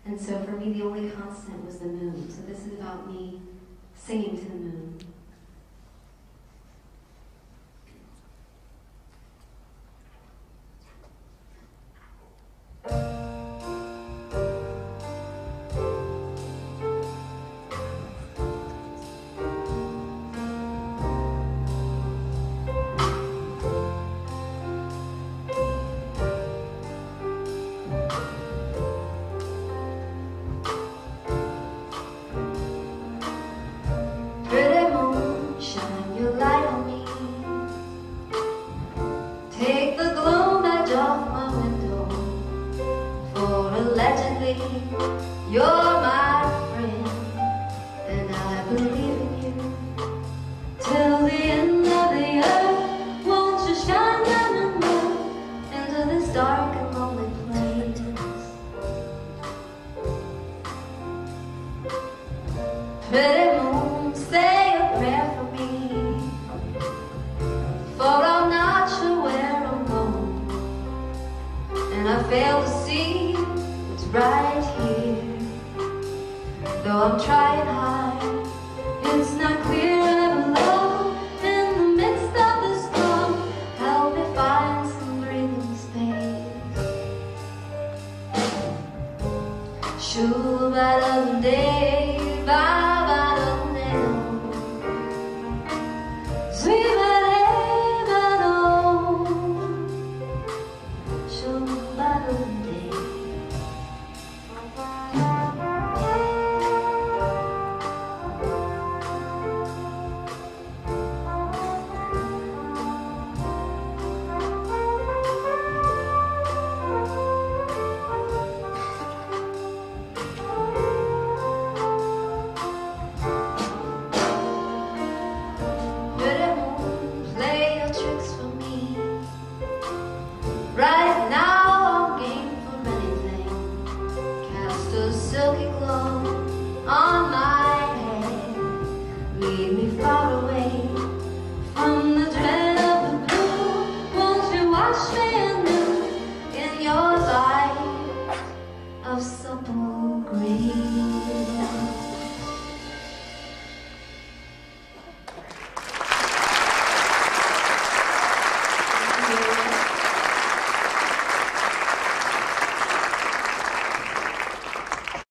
And so for me, the only constant was the moon. So this is about me singing to the moon. Take the gloom edge off my window, for allegedly you're my friend, and I believe in you till the end of the earth. Won't you shine down and look into this dark and lonely place? Pretty moon, say a prayer for me, for I'm not sure where I'm going, and I fail to see what's right here. Though I'm trying hard, it's not clear below. In the midst of the storm, help me find some breathing space. Sure, better than day by